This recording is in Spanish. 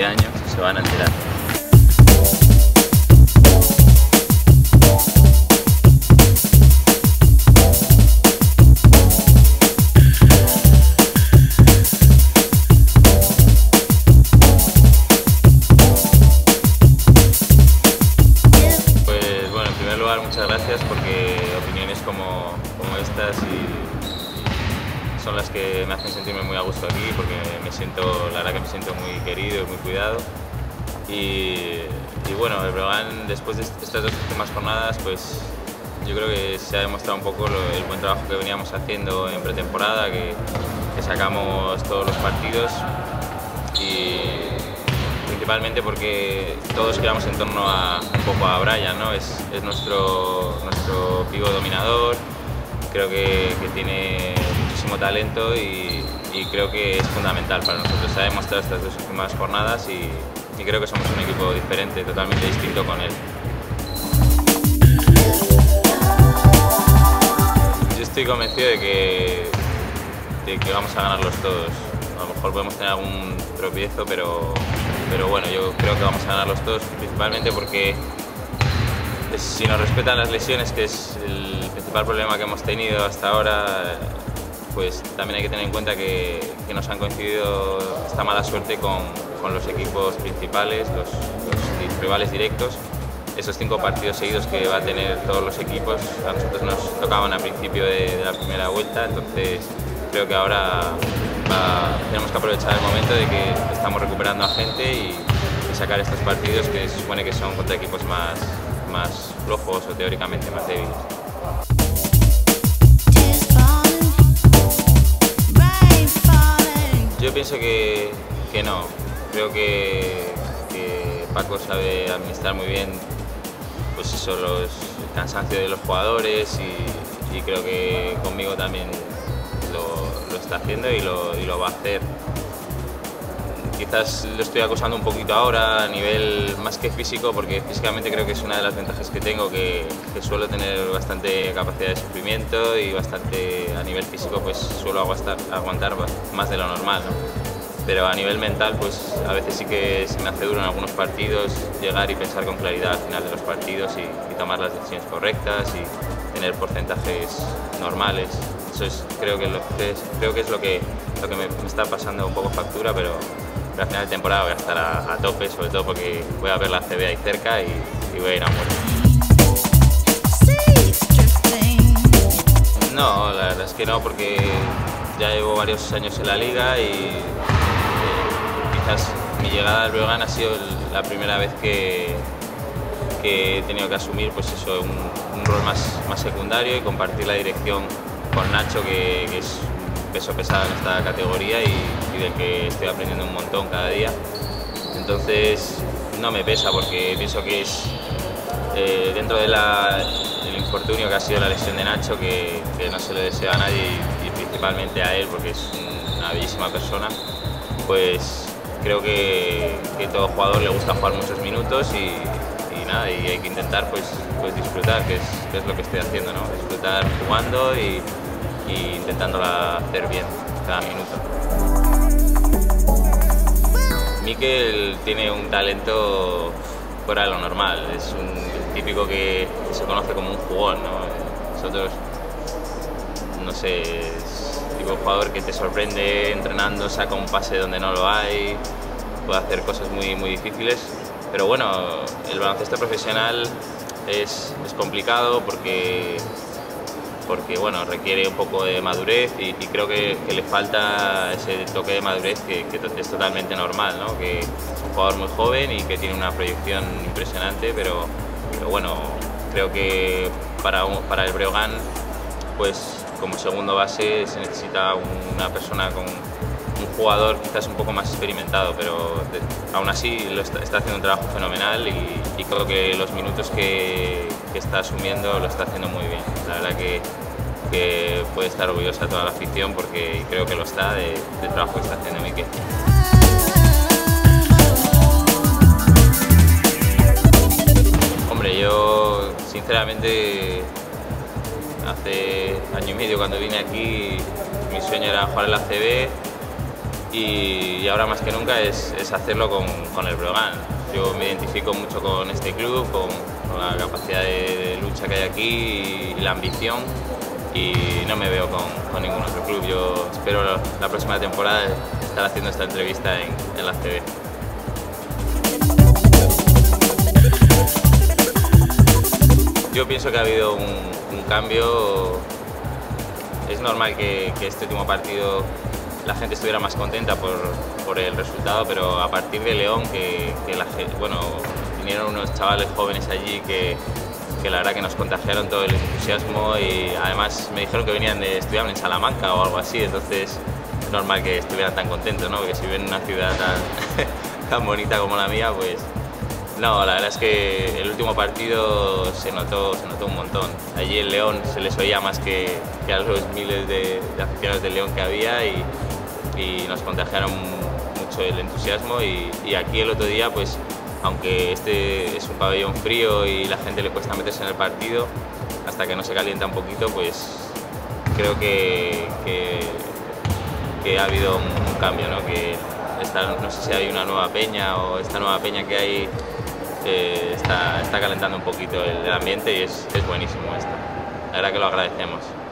este año se van a enterar. Muchas gracias, porque opiniones como estas son las que me hacen sentirme muy a gusto aquí, porque la verdad que me siento muy querido y muy cuidado. Y bueno, el Breogán, después de estas dos últimas jornadas, pues yo creo que se ha demostrado un poco el buen trabajo que veníamos haciendo en pretemporada, que sacamos todos los partidos, y principalmente porque todos giramos en torno un poco a Brian, ¿no? Es nuestro pívot dominador. Creo que tiene muchísimo talento y creo que es fundamental para nosotros. Se ha demostrado estas dos últimas jornadas y creo que somos un equipo diferente, totalmente distinto con él. Yo estoy convencido de que vamos a ganarlos todos. A lo mejor podemos tener algún tropiezo, pero bueno, yo creo que vamos a ganarlos todos, principalmente porque si nos respetan las lesiones, que es el principal problema que hemos tenido hasta ahora, pues también hay que tener en cuenta que nos han coincidido esta mala suerte con los equipos principales, los rivales directos. Esos 5 partidos seguidos que va a tener todos los equipos, a nosotros nos tocaban al principio de la primera vuelta, entonces creo que ahora tenemos que aprovechar el momento de que estamos recuperando a gente y sacar estos partidos que se supone que son contra equipos más flojos o teóricamente más débiles. Yo pienso que no. Creo que Paco sabe administrar muy bien, pues eso, el cansancio de los jugadores, y creo que conmigo también lo está haciendo y lo va a hacer. Quizás lo estoy acosando un poquito ahora a nivel más que físico, porque físicamente creo que es una de las ventajas que tengo, que suelo tener bastante capacidad de sufrimiento y bastante a nivel físico pues suelo aguantar más de lo normal, ¿no? Pero a nivel mental pues a veces sí que se me hace duro en algunos partidos llegar y pensar con claridad al final de los partidos y tomar las decisiones correctas y tener porcentajes normales. Eso creo que es lo que me está pasando un poco factura, pero al final de temporada voy a estar a tope, sobre todo porque voy a ver la CB ahí cerca y voy a ir a muerte. No, la verdad es que no, porque ya llevo varios años en la liga y quizás mi llegada al Breogán ha sido la primera vez que he tenido que asumir pues eso, un rol más secundario y compartir la dirección con Nacho, que es peso pesado en esta categoría y del que estoy aprendiendo un montón cada día. Entonces no me pesa, porque pienso que es dentro del infortunio que ha sido la lesión de Nacho, que no se le desea a nadie y principalmente a él, porque es una bellísima persona, pues creo que todo jugador le gusta jugar muchos minutos y hay que intentar pues disfrutar, que es lo que estoy haciendo, ¿no? Disfrutar jugando y intentándola hacer bien cada minuto. Mikel tiene un talento fuera de lo normal, es el típico que se conoce como un jugón, ¿no? Nosotros, no sé, es el tipo de jugador que te sorprende entrenando, saca un pase donde no lo hay, puede hacer cosas muy difíciles, pero bueno, el baloncesto profesional es complicado porque bueno, requiere un poco de madurez y creo que le falta ese toque de madurez que es totalmente normal, ¿no? Que es un jugador muy joven y que tiene una proyección impresionante, pero bueno, creo que para el Breogán, pues como segundo base se necesita una persona un jugador quizás un poco más experimentado, pero aún así está haciendo un trabajo fenomenal y creo que los minutos que está asumiendo lo está haciendo muy bien. La verdad que puede estar orgullosa toda la afición, porque creo que lo está del trabajo que está haciendo Mikel. Hombre, yo sinceramente hace año y medio cuando vine aquí mi sueño era jugar en la ACB. y ahora más que nunca es hacerlo con el Breogán. Yo me identifico mucho con este club, con la capacidad de lucha que hay aquí y la ambición, y no me veo con ningún otro club. Yo espero la próxima temporada estar haciendo esta entrevista en la CB. Yo pienso que ha habido un cambio. Es normal que este último partido la gente estuviera más contenta por el resultado, pero a partir de León, vinieron unos chavales jóvenes allí que la verdad que nos contagiaron todo el entusiasmo, y además me dijeron que estudiaban en Salamanca o algo así, entonces es normal que estuvieran tan contentos, ¿no? Porque si viven en una ciudad tan bonita como la mía, pues no, la verdad es que el último partido se notó un montón. Allí en León se les oía más que a los miles de aficionados del León que había, y nos contagiaron mucho el entusiasmo, y aquí el otro día, pues aunque este es un pabellón frío y la gente le cuesta meterse en el partido, hasta que no se calienta un poquito, pues creo que ha habido un cambio, ¿no? No sé si hay una nueva peña, o esta nueva peña que hay está calentando un poquito el ambiente, y es buenísimo esto. La verdad que lo agradecemos.